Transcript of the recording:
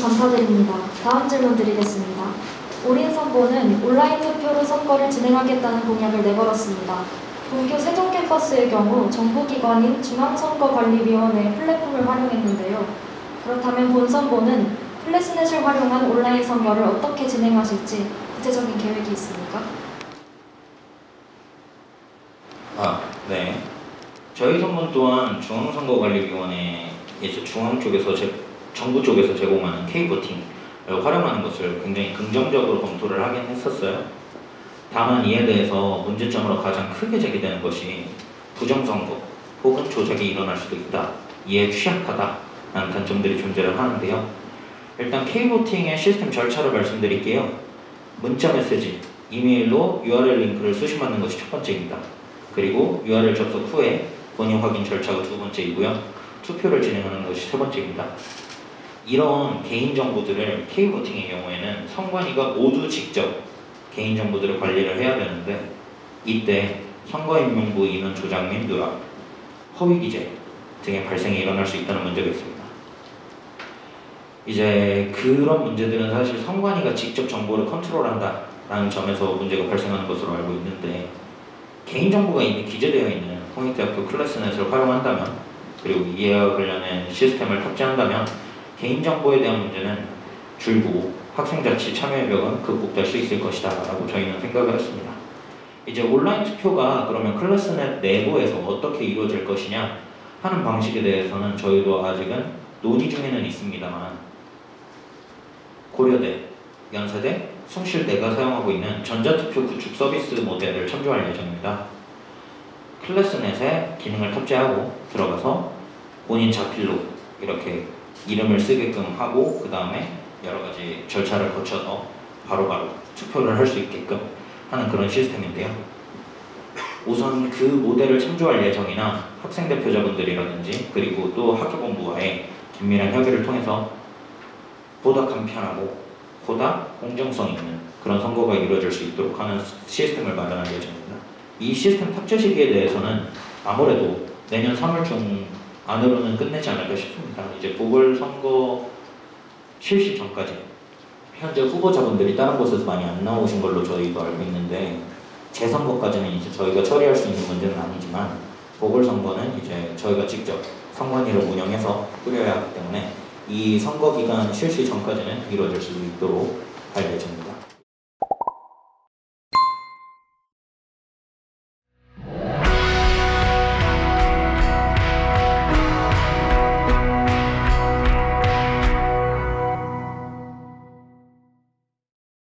감사드립니다. 다음 질문 드리겠습니다. 오린선고는 온라인 투표로 선거를 진행하겠다는 공약을 내걸었습니다. 본교 세종 캠퍼스의 경우 정부기관인 중앙선거관리위원회의 플랫폼을 활용했는데요. 그렇다면 본선고는 플래스넷을 활용한 온라인 선거를 어떻게 진행하실지 구체적인 계획이 있습니까? 네. 저희 선본 또한 중앙선거관리위원회에서 정부 쪽에서 제공하는 K보팅을 활용하는 것을 굉장히 긍정적으로 검토를 하긴 했었어요. 다만 이에 대해서 문제점으로 가장 크게 제기되는 것이 부정선거 혹은 조작이 일어날 수도 있다, 이에 취약하다라는 단점들이 존재를 하는데요. 일단 K보팅의 시스템 절차를 말씀드릴게요. 문자 메시지, 이메일로 URL 링크를 수신받는 것이 첫 번째입니다. 그리고 URL 접속 후에 본인 확인 절차가 두 번째이고요. 투표를 진행하는 것이 세 번째입니다. 이런 개인정보들을 K보팅의 경우에는 선관위가 모두 직접 개인정보들을 관리를 해야 되는데, 이때 선거인명부 인원 조작 및 누락, 허위기재 등의 발생이 일어날 수 있다는 문제가 있습니다. 이제 그런 문제들은 사실 선관위가 직접 정보를 컨트롤한다라는 점에서 문제가 발생하는 것으로 알고 있는데, 개인정보가 이미 기재되어 있는 홍익대학교 클래스넷을 활용한다면, 그리고 이와 관련된 시스템을 탑재한다면 개인정보에 대한 문제는 줄고 학생자치 참여의 벽은 극복될 수 있을 것이다 라고 저희는 생각을 했습니다. 이제 온라인 투표가 그러면 클래스넷 내부에서 어떻게 이루어질 것이냐 하는 방식에 대해서는 저희도 아직은 논의 중에는 있습니다만, 고려대, 연세대, 숭실대가 사용하고 있는 전자투표 구축 서비스 모델을 참조할 예정입니다. 클래스넷에 기능을 탑재하고 들어가서 본인 자필로 이렇게 이름을 쓰게끔 하고, 그 다음에 여러가지 절차를 거쳐서 바로바로 투표를 할 수 있게끔 하는 그런 시스템인데요. 우선 그 모델을 참조할 예정이나 학생 대표자분들이라든지 그리고 또 학교본부와의 긴밀한 협의를 통해서 보다 간편하고 보다 공정성 있는 그런 선거가 이루어질 수 있도록 하는 시스템을 마련할 예정입니다. 이 시스템 탑재 시기에 대해서는 아무래도 내년 3월 중 안으로는 끝내지 않을까 싶습니다. 이제 보궐선거 실시 전까지 현재 후보자분들이 다른 곳에서 많이 안 나오신 걸로 저희도 알고 있는데, 재선거까지는 이제 저희가 처리할 수 있는 문제는 아니지만 보궐선거는 이제 저희가 직접 선관위를 운영해서 꾸려야 하기 때문에 이 선거기간 실시 전까지는 이루어질 수 있도록 할 예정입니다.